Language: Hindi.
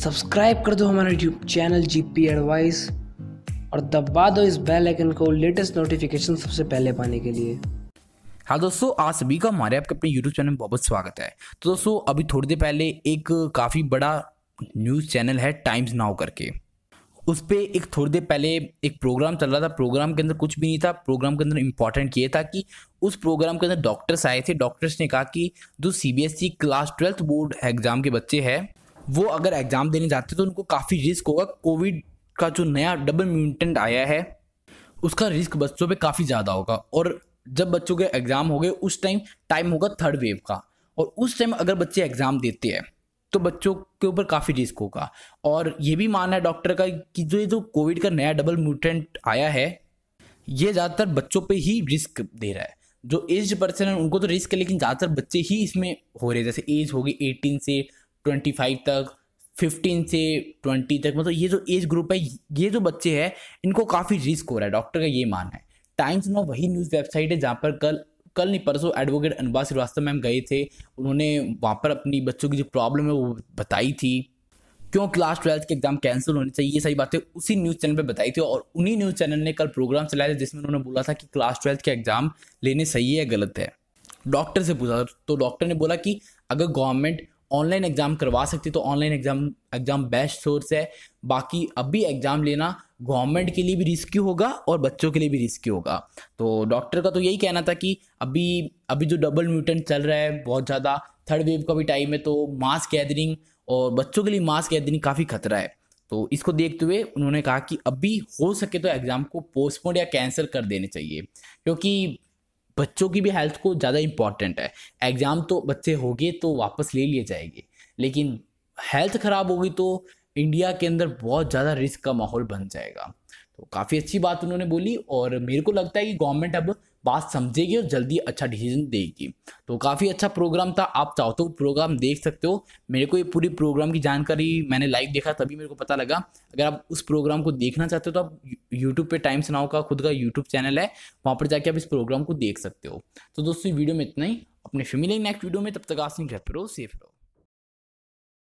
सब्सक्राइब कर दो हमारा यूट्यूब चैनल जीपी एडवाइस और दबा दो इस बेल आइकन को लेटेस्ट नोटिफिकेशन सबसे पहले पाने के लिए। हाँ दोस्तों, आप सभी का हमारे आपके अपने YouTube चैनल में बहुत बहुत स्वागत है। तो दोस्तों, अभी थोड़ी देर पहले एक काफ़ी बड़ा न्यूज़ चैनल है टाइम्स नाउ करके, उस पर एक थोड़ी देर पहले एक प्रोग्राम चल रहा था। प्रोग्राम के अंदर कुछ भी नहीं था। प्रोग्राम के अंदर इम्पॉर्टेंट ये था कि उस प्रोग्राम के अंदर डॉक्टर्स आए थे। डॉक्टर्स ने कहा कि जो CBSE class 12th board exam के बच्चे हैं वो अगर एग्जाम देने जाते तो उनको काफ़ी रिस्क होगा। कोविड का जो नया डबल म्यूटेंट आया है उसका रिस्क बच्चों पे काफ़ी ज़्यादा होगा, और जब बच्चों के एग्जाम हो गए उस टाइम होगा थर्ड वेव का, और उस टाइम अगर बच्चे एग्जाम देते हैं तो बच्चों के ऊपर काफ़ी रिस्क होगा। और ये भी मानना है डॉक्टर का कि जो कोविड का नया डबल म्यूटेंट आया है ये ज़्यादातर बच्चों पे ही रिस्क दे रहा है। जो एज्ड पर्सन है उनको तो रिस्क है, लेकिन ज़्यादातर बच्चे ही इसमें हो रहे हैं। जैसे एज होगी 18 से 25 तक, 15 से 20 तक, मतलब ये जो एज ग्रुप है, ये जो बच्चे हैं इनको काफ़ी रिस्क हो रहा है, डॉक्टर का ये मानना है। टाइम्स नाउ वही न्यूज़ वेबसाइट है जहाँ पर कल नहीं परसों एडवोकेट अनुराग श्रीवास्तव मैम गए थे। उन्होंने वहाँ पर अपनी बच्चों की जो प्रॉब्लम है वो बताई थी, क्यों क्लास 12th के एग्जाम कैंसिल होने चाहिए, ये सारी बातें उसी न्यूज़ चैनल पे बताई थी। और उन्हीं न्यूज़ चैनल ने कल प्रोग्राम चलाया था जिसमें उन्होंने बोला था कि क्लास 12th के एग्जाम लेने सही है गलत है। डॉक्टर से पूछा तो डॉक्टर ने बोला कि अगर गवर्नमेंट ऑनलाइन एग्जाम करवा सकती तो ऑनलाइन एग्जाम बेस्ट सोर्स है। बाकी अभी एग्जाम लेना गवर्नमेंट के लिए भी रिस्की होगा और बच्चों के लिए भी रिस्की होगा। तो डॉक्टर का तो यही कहना था कि अभी जो डबल म्यूटेंट चल रहा है बहुत ज़्यादा, थर्ड वेव का भी टाइम है, तो मास गैदरिंग और बच्चों के लिए मास गैदरिंग काफ़ी खतरा है। तो इसको देखते हुए उन्होंने कहा कि अभी हो सके तो एग्ज़ाम को पोस्टपोन या कैंसिल कर देने चाहिए, क्योंकि बच्चों की भी हेल्थ को ज़्यादा इंपॉर्टेंट है। एग्ज़ाम तो बच्चे होंगे तो वापस ले लिए जाएंगे, लेकिन हेल्थ ख़राब होगी तो इंडिया के अंदर बहुत ज़्यादा रिस्क का माहौल बन जाएगा। तो काफ़ी अच्छी बात उन्होंने बोली, और मेरे को लगता है कि गवर्नमेंट अब बात समझेगी और जल्दी अच्छा डिसीजन देगी। तो काफ़ी अच्छा प्रोग्राम था। आप चाहो तो प्रोग्राम देख सकते हो। मेरे को ये पूरी प्रोग्राम की जानकारी मैंने लाइव देखा तभी मेरे को पता लगा। अगर आप उस प्रोग्राम को देखना चाहते हो तो आप यूट्यूब पे टाइम्स नाउ का खुद का यूट्यूब चैनल है, वहाँ पर जाके आप इस प्रोग्राम को देख सकते हो। तो दोस्तों वीडियो में इतना ही। अपने फैमिली नेक्स्ट वीडियो में, तब तक आप घर पर रहो, सेफ रहो।